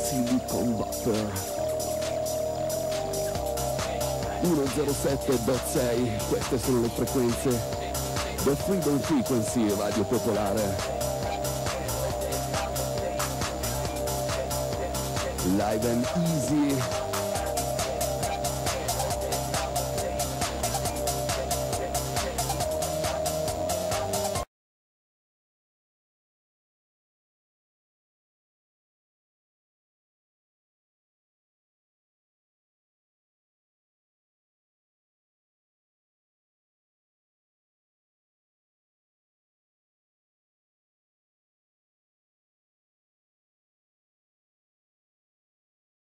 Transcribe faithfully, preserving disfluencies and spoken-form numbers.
Silicon Butter. centosette virgola sei, queste sono le frequenze. The Freedom Frequency, Radio Popolare. Live and easy.